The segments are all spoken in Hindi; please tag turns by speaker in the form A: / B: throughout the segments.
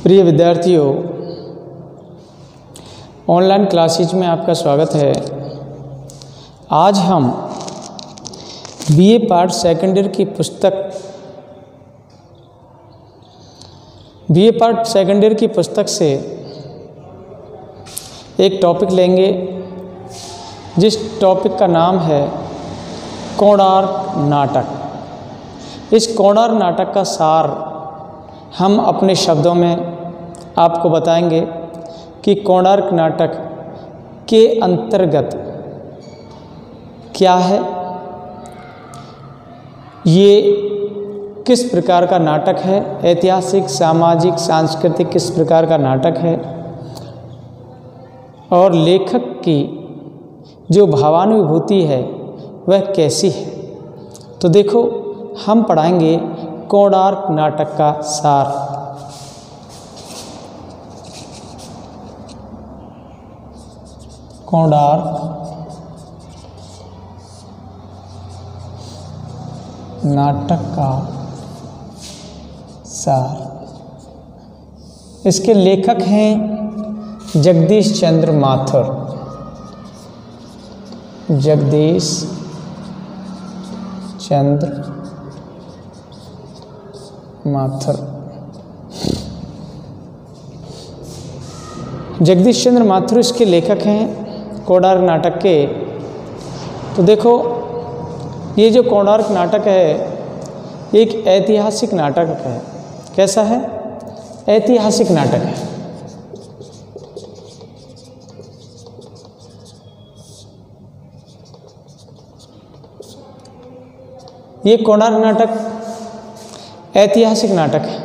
A: प्रिय विद्यार्थियों, ऑनलाइन क्लासेज में आपका स्वागत है। आज हम बीए पार्ट सेकेंड ईयर की पुस्तक से एक टॉपिक लेंगे, जिस टॉपिक का नाम है कोणार्क नाटक। इस कोणार्क नाटक का सार हम अपने शब्दों में आपको बताएंगे कि कोणार्क नाटक के अंतर्गत क्या है, ये किस प्रकार का नाटक है, ऐतिहासिक, सामाजिक, सांस्कृतिक किस प्रकार का नाटक है, और लेखक की जो भावानुभूति है वह कैसी है। तो देखो, हम पढ़ाएंगे कोणार्क नाटक का सार। कोणार्क नाटक का सार। इसके लेखक हैं जगदीश चंद्र माथुर। जगदीश चंद्र माथुर। जगदीश चंद्र माथुर इसके लेखक हैं कोणार्क नाटक के। तो देखो, ये जो कोणार्क नाटक है एक ऐतिहासिक नाटक है। कैसा है? ऐतिहासिक नाटक है। ये कोणार्क नाटक ऐतिहासिक नाटक है।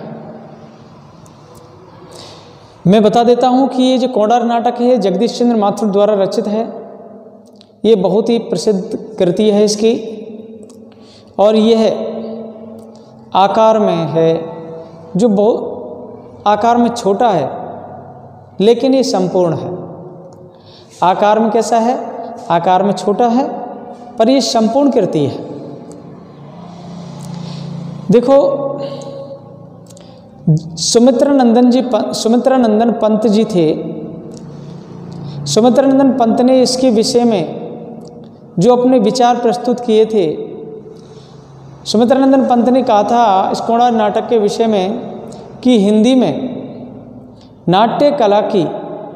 A: मैं बता देता हूं कि ये जो कोणार्क नाटक है जगदीश चंद्र माथुर द्वारा रचित है। ये बहुत ही प्रसिद्ध कृति है इसकी, और यह आकार में है, जो बहुत आकार में छोटा है, लेकिन ये संपूर्ण है। आकार में कैसा है? आकार में छोटा है, पर ये संपूर्ण कृति है। देखो, सुमित्रानंदन पंत जी थे। सुमित्रानंदन पंत ने इसके विषय में जो अपने विचार प्रस्तुत किए थे, सुमित्रानंदन पंत ने कहा था इस कोणार्क नाटक के विषय में कि हिंदी में नाट्य कला की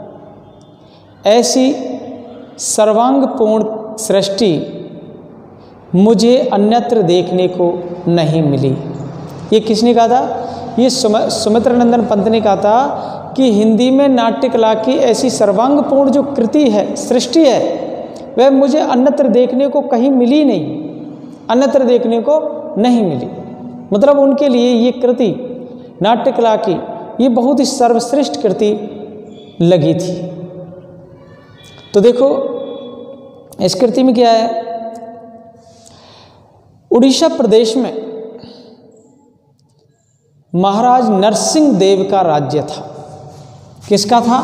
A: ऐसी सर्वांगपूर्ण सृष्टि मुझे अन्यत्र देखने को नहीं मिली। ये किसने कहा था? ये सुमित्रानंदन पंत ने कहा था कि हिंदी में नाट्य कला की ऐसी सर्वांगपूर्ण जो कृति है, सृष्टि है, वह मुझे अन्यत्र देखने को कहीं मिली नहीं, अन्यत्र देखने को नहीं मिली। मतलब उनके लिए ये कृति नाट्य कला की ये बहुत ही सर्वश्रेष्ठ कृति लगी थी। तो देखो, इस कृति में क्या है? उड़ीसा प्रदेश में महाराज नरसिंह देव का राज्य था। किसका था?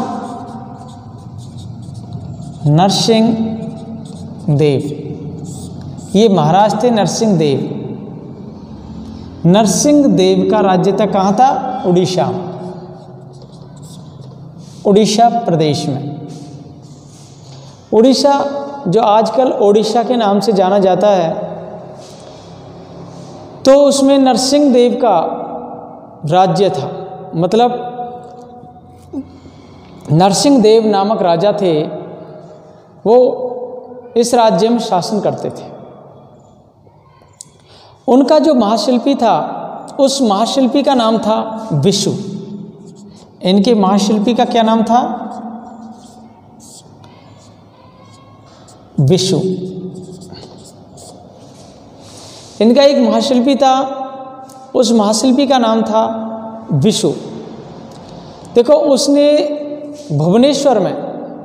A: नरसिंह देव। ये महाराज थे नरसिंह देव। नरसिंह देव का राज्य था। कहाँ था? उड़ीसा। उड़ीसा प्रदेश में। उड़ीसा जो आजकल ओडिशा के नाम से जाना जाता है, तो उसमें नरसिंह देव का राज्य था। मतलब नरसिंह देव नामक राजा थे, वो इस राज्य में शासन करते थे। उनका जो महाशिल्पी था, उस महाशिल्पी का नाम था विशु। इनके महाशिल्पी का क्या नाम था? विशु। इनका एक महाशिल्पी था, उस महाशिल्पी का नाम था विशु। देखो, उसने भुवनेश्वर में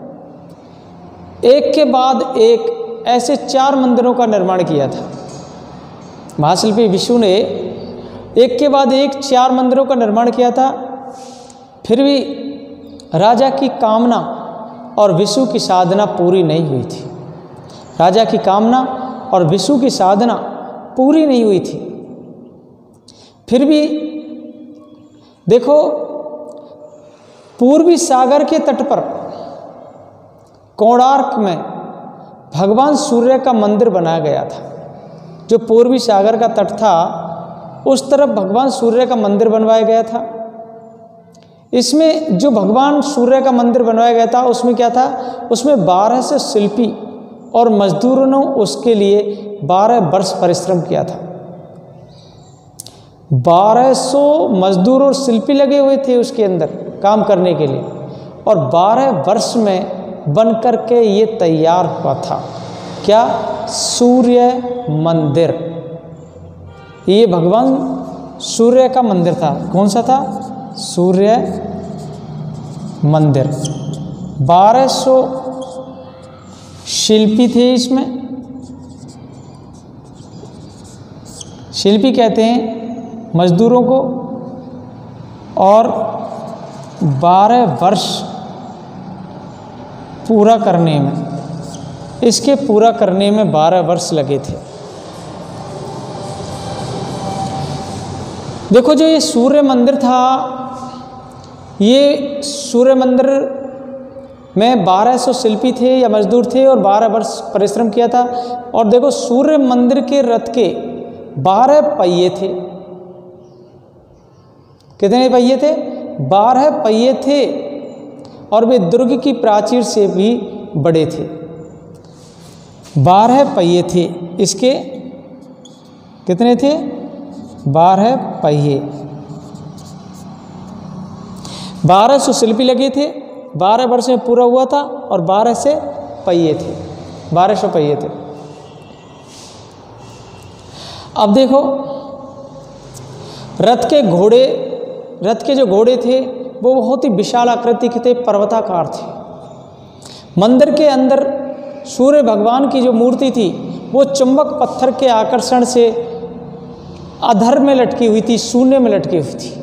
A: एक के बाद एक ऐसे 4 मंदिरों का निर्माण किया था। महाशिल्पी विशु ने एक के बाद एक 4 मंदिरों का निर्माण किया था। फिर भी राजा की कामना और विशु की साधना पूरी नहीं हुई थी। राजा की कामना और विशु की साधना पूरी नहीं हुई थी। फिर भी देखो, पूर्वी सागर के तट पर कोणार्क में भगवान सूर्य का मंदिर बनाया गया था। जो पूर्वी सागर का तट था उस तरफ भगवान सूर्य का मंदिर बनवाया गया था। इसमें जो भगवान सूर्य का मंदिर बनवाया गया था उसमें क्या था, उसमें 1200 शिल्पी और मजदूरों ने उसके लिए 12 वर्ष परिश्रम किया था। 1200 मजदूर और शिल्पी लगे हुए थे उसके अंदर काम करने के लिए, और 12 वर्ष में बन कर के ये तैयार हुआ था। क्या? सूर्य मंदिर। ये भगवान सूर्य का मंदिर था। कौन सा था? सूर्य मंदिर। 1200 शिल्पी थे इसमें। शिल्पी कहते हैं मजदूरों को, और 12 वर्ष पूरा करने में, इसके पूरा करने में 12 वर्ष लगे थे। देखो जो ये सूर्य मंदिर था, ये सूर्य मंदिर में 1200 शिल्पी थे या मजदूर थे और 12 वर्ष परिश्रम किया था। और देखो सूर्य मंदिर के रथ के 12 पहिए थे। कितने पहिए थे? 12 पहिए थे, और वे दुर्ग की प्राचीर से भी बड़े थे। 12 पहिए थे इसके। कितने थे? 12 पहिए। 1200 शिल्पी लगे थे, 12 वर्ष में पूरा हुआ था, और 12 से पहिए थे, 1200 पहिए थे। अब देखो रथ के जो घोड़े थे वो बहुत ही विशाल आकृति के थे, पर्वताकार थे। मंदिर के अंदर सूर्य भगवान की जो मूर्ति थी वो चुंबक पत्थर के आकर्षण से अधर में लटकी हुई थी, शून्य में लटकी हुई थी।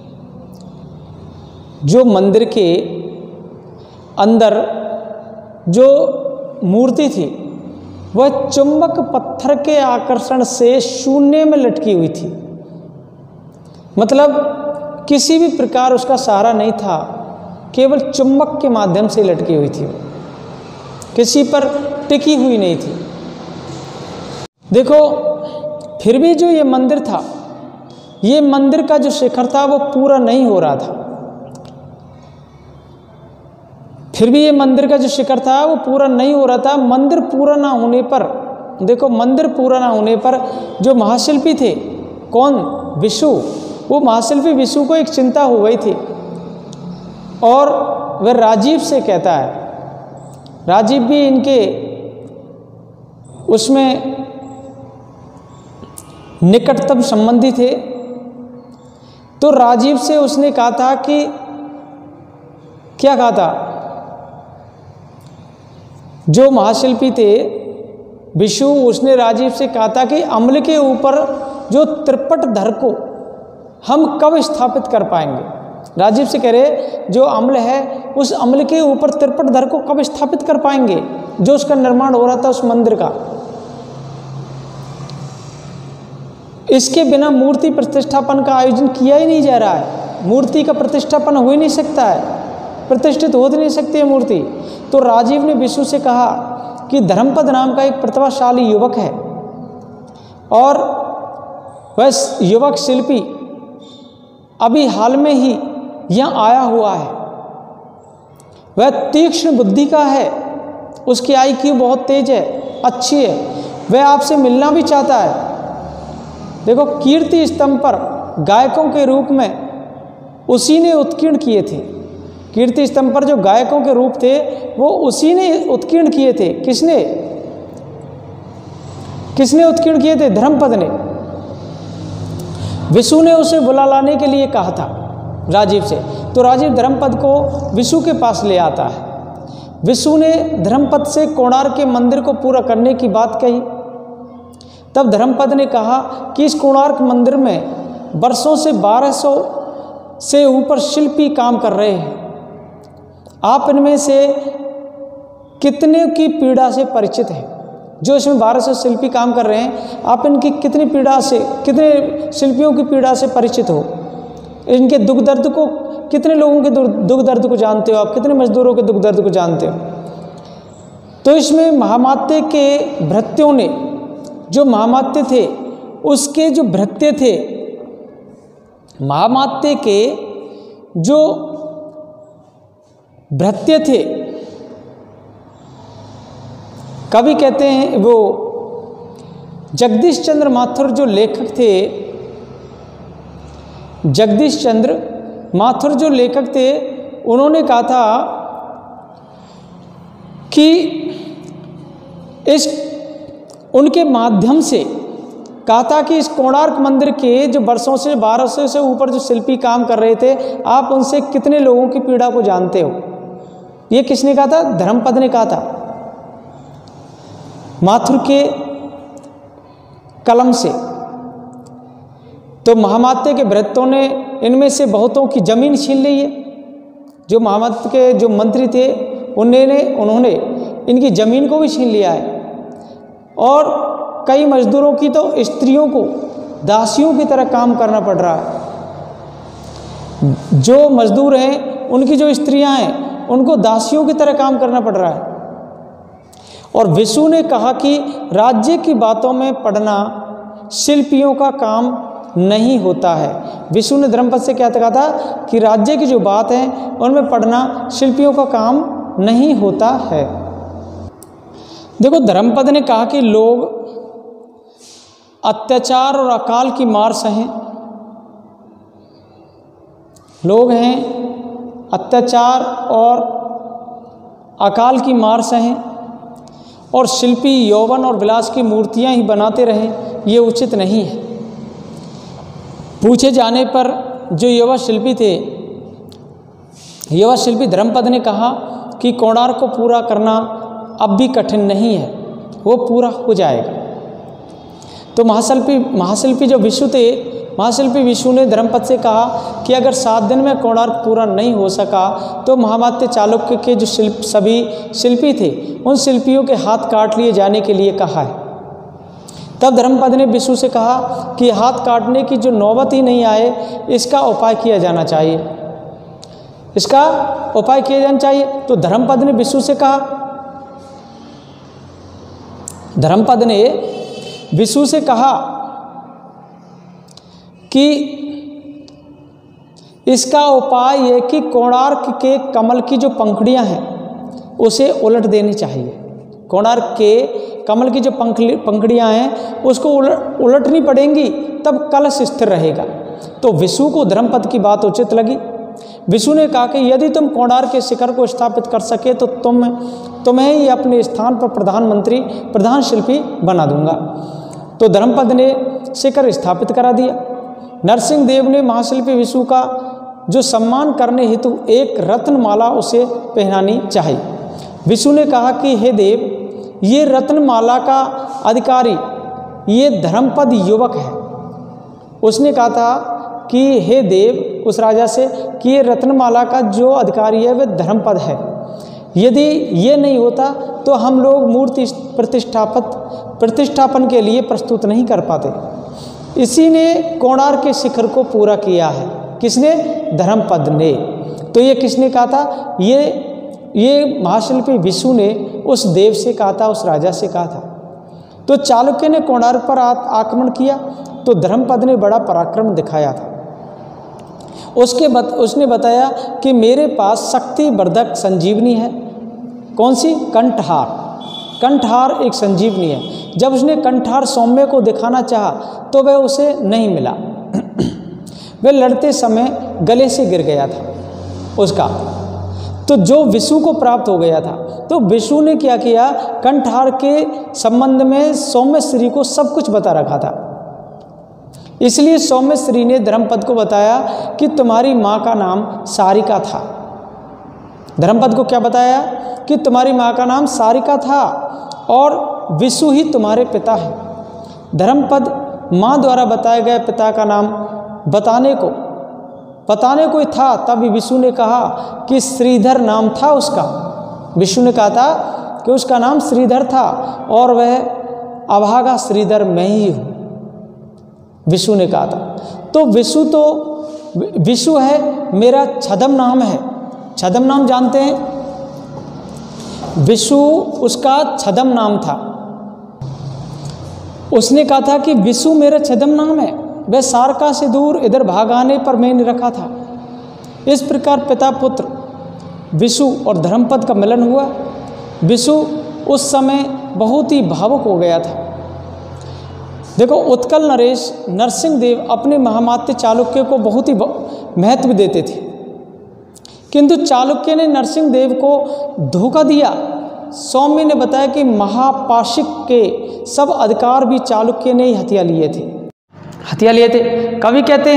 A: जो मंदिर के अंदर जो मूर्ति थी वह चुंबक पत्थर के आकर्षण से शून्य में लटकी हुई थी। मतलब किसी भी प्रकार उसका सहारा नहीं था, केवल चुंबक के माध्यम से लटकी हुई थी, किसी पर टिकी हुई नहीं थी। देखो फिर भी जो ये मंदिर था, ये मंदिर का जो शिखर था वो पूरा नहीं हो रहा था। फिर भी ये मंदिर का जो शिखर था वो पूरा नहीं हो रहा था। मंदिर पूरा ना होने पर, देखो मंदिर पूरा ना होने पर जो महाशिल्पी थे, कौन? विशु। वो महाशिल्पी विशु को एक चिंता हो गई थी, और वह राजीव से कहता है, राजीव भी इनके उसमें निकटतम संबंधी थे। तो राजीव से उसने कहा था कि, क्या कहा था? जो महाशिल्पी थे विशु, उसने राजीव से कहा था कि अम्ल के ऊपर जो त्रिपट धर को हम कब स्थापित कर पाएंगे। राजीव से कह रहे जो अम्ल है उस अम्ल के ऊपर त्रिपट धर को कब स्थापित कर पाएंगे, जो उसका निर्माण हो रहा था उस मंदिर का। इसके बिना मूर्ति प्रतिष्ठापन का आयोजन किया ही नहीं जा रहा है। मूर्ति का प्रतिष्ठापन हो ही नहीं सकता है, प्रतिष्ठित हो नहीं सकती है मूर्ति। तो राजीव ने विशु से कहा कि धर्मपद नाम का एक प्रतिभाशाली युवक है, और वह युवक शिल्पी अभी हाल में ही यहाँ आया हुआ है। वह तीक्ष्ण बुद्धि का है, उसकी IQ बहुत तेज है, अच्छी है। वह आपसे मिलना भी चाहता है। देखो कीर्ति स्तंभ पर गायकों के रूप में उसी ने उत्कीर्ण किए थे। कीर्ति स्तंभ पर जो गायकों के रूप थे वो उसी ने उत्कीर्ण किए थे। किसने उत्कीर्ण किए थे? धर्मपद ने। विशु ने उसे बुला लाने के लिए कहा था राजीव से। तो राजीव धर्मपद को विशु के पास ले आता है। विशु ने धर्मपद से कोणार्क के मंदिर को पूरा करने की बात कही। तब धर्मपद ने कहा कि इस कोणार्क मंदिर में वर्षों से 1200 से ऊपर शिल्पी काम कर रहे हैं। आप इनमें से कितने की पीड़ा से परिचित हैं? जो इसमें 1200 शिल्पी काम कर रहे हैं, आप इनकी कितनी पीड़ा से, कितने शिल्पियों की पीड़ा से परिचित हो? इनके दुख दर्द को कितने लोगों के दुख दर्द को जानते हो आप, कितने मजदूरों के दुख दर्द को जानते हो। तो इसमें महामात्य के भृत्यों ने, जो महामात्य थे उसके जो भृत्य थे, महामात्य के जो भृत्य थे, कवि कहते हैं वो जगदीश चंद्र माथुर जो लेखक थे, जगदीश चंद्र माथुर जो लेखक थे, उन्होंने कहा था कि इस उनके माध्यम से कहा था कि इस कोणार्क मंदिर के जो वर्षों से 1200 से ऊपर जो शिल्पी काम कर रहे थे, आप उनसे कितने लोगों की पीड़ा को जानते हो। ये किसने कहा था? धर्मपद ने कहा था, माथुर के कलम से। तो महामात्य के भृत्यों ने इनमें से बहुतों की जमीन छीन ली है। जो महामात्य के जो मंत्री थे उन्होंने इनकी जमीन को भी छीन लिया है, और कई मजदूरों की तो स्त्रियों को दासियों की तरह काम करना पड़ रहा है। जो मजदूर हैं उनकी जो स्त्रियां हैं उनको दासियों की तरह काम करना पड़ रहा है। और विशु ने कहा कि राज्य की बातों में पढ़ना शिल्पियों का काम नहीं होता है। विशु ने धर्मपद से क्या कहा था कि राज्य की जो बात है उनमें पढ़ना शिल्पियों का काम नहीं होता है। देखो, धर्मपद ने कहा कि लोग अत्याचार और अकाल की मार सहें, लोग हैं अत्याचार और अकाल की मार सहें, और शिल्पी यौवन और विलास की मूर्तियां ही बनाते रहें, ये उचित नहीं है। पूछे जाने पर जो युवा शिल्पी थे, युवा शिल्पी धर्मपद ने कहा कि कोणार्क को पूरा करना अब भी कठिन नहीं है, वो पूरा हो जाएगा। तो महाशिल्पी जो विशु थे, महाशिल्पी विशु ने धर्मपद से कहा कि अगर 7 दिन में कोणार्क पूरा नहीं हो सका तो महामात्य चालुक्य के जो सभी शिल्पी थे उन शिल्पियों के हाथ काट लिए जाने के लिए कहा है। तब धर्मपद ने विशु से कहा कि हाथ काटने की जो नौबत ही नहीं आए, इसका उपाय किया जाना चाहिए, इसका उपाय किया जाना चाहिए। तो धर्मपद ने विशु से कहा, धर्मपद ने विशु से कहा कि इसका उपाय यह कि कोणार्क के कमल की जो पंखुड़ियां हैं उसे उलट देनी चाहिए। कोणार्क के कमल की जो पंखुड़ियां हैं उसको उलटनी पड़ेंगी, तब कलश स्थिर रहेगा। तो विशु को धर्मपद की बात उचित लगी। विशु ने कहा कि यदि तुम कोणार्क के शिखर को स्थापित कर सके तो तुम्हें ही अपने स्थान पर प्रधान शिल्पी बना दूंगा। तो धर्मपद ने शिखर स्थापित करा दिया। नरसिंह देव ने महाशिल्पी विशु का जो सम्मान करने हेतु एक रत्नमाला उसे पहनानी चाहिए। विशु ने कहा कि हे देव, ये रत्नमाला का अधिकारी ये धर्मपद युवक है। उसने कहा था कि हे देव, उस राजा से कि ये रत्नमाला का जो अधिकारी है वह धर्मपद है। यदि ये नहीं होता तो हम लोग मूर्ति प्रतिष्ठापन के लिए प्रस्तुत नहीं कर पाते। इसी ने कोणार्क के शिखर को पूरा किया है। किसने? धर्मपद ने। तो ये किसने कहा था? ये महाशिल्पी विशु ने उस देव से कहा था, उस राजा से कहा था। तो चालुक्य ने कोणार्क पर आक्रमण किया तो धर्मपद ने बड़ा पराक्रम दिखाया था। उसने बताया कि मेरे पास शक्तिवर्धक संजीवनी है। कौन सी? कंठहार। कंठहार एक संजीवनी है। जब उसने कंठहार सौम्य को दिखाना चाहा तो वह उसे नहीं मिला। वह लड़ते समय गले से गिर गया था उसका, तो जो विशु को प्राप्त हो गया था। तो विशु ने क्या किया? कंठहार के संबंध में सौम्य श्री को सब कुछ बता रखा था। इसलिए सौम्य श्री ने धर्मपद को बताया कि तुम्हारी माँ का नाम सारिका था। धर्मपद को क्या बताया? कि तुम्हारी माँ का नाम सारिका था और विशु ही तुम्हारे पिता है। धर्मपद माँ द्वारा बताए गए पिता का नाम बताने को ही था। तभी विशु ने कहा कि श्रीधर नाम था उसका। विशु ने कहा था कि उसका नाम श्रीधर था और वह अभागा श्रीधर मैं ही हूँ, विशु ने कहा था। तो विशु है मेरा छद्म नाम है। छद्म नाम जानते हैं? विशु उसका छद्म नाम था। उसने कहा था कि विशु मेरा छद्म नाम है, वह सारका से दूर इधर भाग आने पर मैंने रखा था। इस प्रकार पिता पुत्र विशु और धर्मपद का मिलन हुआ। विशु उस समय बहुत ही भावुक हो गया था। देखो, उत्कल नरेश नरसिंह देव अपने महामात्य चालुक्य को बहुत ही महत्व देते थे, किंतु चालुक्य ने नरसिंह देव को धोखा दिया। सौम्य ने बताया कि महापाशिक के सब अधिकार भी चालुक्य ने ही हथिया लिए थे। कवि कहते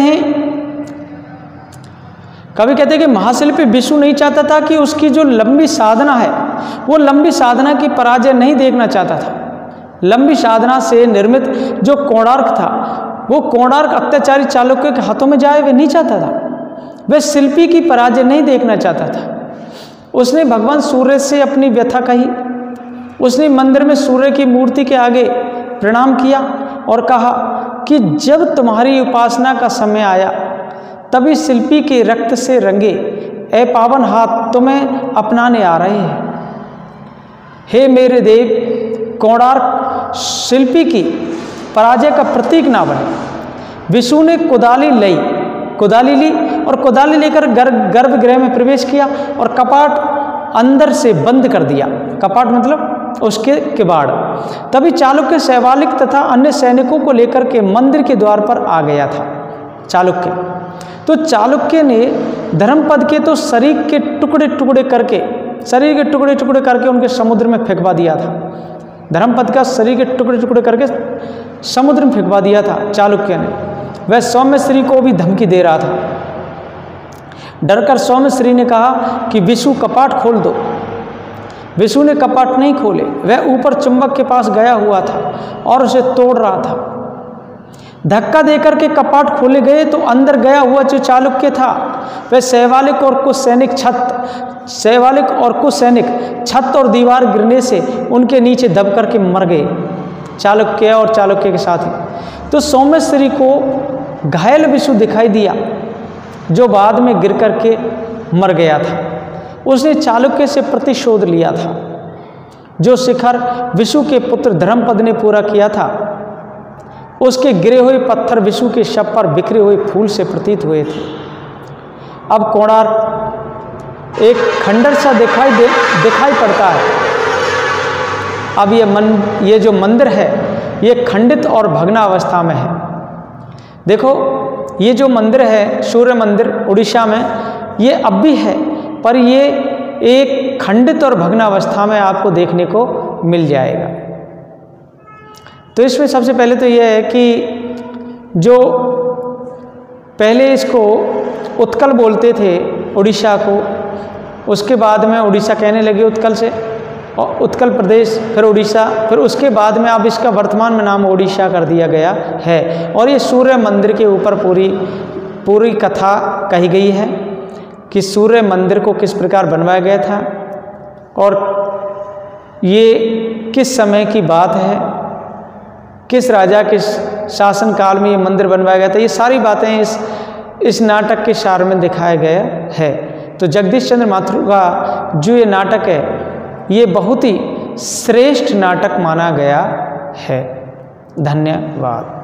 A: हैं कि महाशिल्पी विशु नहीं चाहता था कि उसकी जो लंबी साधना है, वो लंबी साधना की पराजय नहीं देखना चाहता था। लंबी साधना से निर्मित जो कोणार्क था, वो कोणार्क अत्याचारी चालुक्य के हाथों में जाए, वे नहीं चाहता था। वह शिल्पी की पराजय नहीं देखना चाहता था। उसने भगवान सूर्य से अपनी व्यथा कही। उसने मंदिर में सूर्य की मूर्ति के आगे प्रणाम किया और कहा कि जब तुम्हारी उपासना का समय आया, तभी शिल्पी के रक्त से रंगे ए पावन हाथ तुम्हें अपनाने आ रहे हैं। हे मेरे देव, कोणार्क शिल्पी की पराजय का प्रतीक ना बने। विशु ने कुदाली ली और कुदाली लेकर गर्भगृह में प्रवेश किया और कपाट अंदर से बंद कर दिया। कपाट मतलब उसके किवाड़। तभी चालुक्य शैवालिक तथा अन्य सैनिकों को लेकर के मंदिर के द्वार पर आ गया था। चालुक्य ने धर्मपद के तो शरीर के टुकड़े टुकड़े करके उनके समुद्र में फेंकवा दिया था। धर्मपद का शरीर के टुकड़े टुकड़े करके समुद्र में फेंकवा दिया था चालुक्य ने। वह सौम्यश्री को भी धमकी दे रहा था। डरकर सौम्यश्री ने कहा कि विशु कपाट खोल दो। विशु ने कपाट नहीं खोले। वह ऊपर चुंबक के पास गया हुआ था और उसे तोड़ रहा था। धक्का देकर के कपाट खोले गए तो अंदर गया हुआ जो चालुक्य था, वह शैवालिक और कुछ सैनिक छत और दीवार गिरने से उनके नीचे दब करके मर गए, चालुक्य और चालुक्य के साथी। तो सौम्यश्री को घायल विशु दिखाई दिया, जो बाद में गिर करके मर गया था। उसने चालुक्य से प्रतिशोध लिया था, जो शिखर विशु के पुत्र धर्मपद ने पूरा किया था। उसके गिरे हुए पत्थर विशु के शव पर बिखरे हुए फूल से प्रतीत हुए थे। अब कोणार्क एक खंडर सा दिखाई पड़ता है। अब ये जो मंदिर है, ये खंडित और भग्नावस्था में है। देखो, ये जो मंदिर है सूर्य मंदिर उड़ीसा में, ये अब भी है, पर ये एक खंडित और भग्नावस्था में आपको देखने को मिल जाएगा। तो इसमें सबसे पहले तो यह है कि जो पहले इसको उत्कल बोलते थे उड़ीसा को, उसके बाद में उड़ीसा कहने लगे उत्कल से, और उत्कल प्रदेश, फिर उड़ीसा, फिर उसके बाद में अब इसका वर्तमान में नाम उड़ीसा कर दिया गया है। और ये सूर्य मंदिर के ऊपर पूरी कथा कही गई है कि सूर्य मंदिर को किस प्रकार बनवाया गया था और ये किस समय की बात है, किस राजा के शासन काल में ये मंदिर बनवाया गया था। ये सारी बातें इस नाटक के सार में दिखाया गया है। तो जगदीश चंद्र माथुर का जो ये नाटक है, ये बहुत ही श्रेष्ठ नाटक माना गया है। धन्यवाद।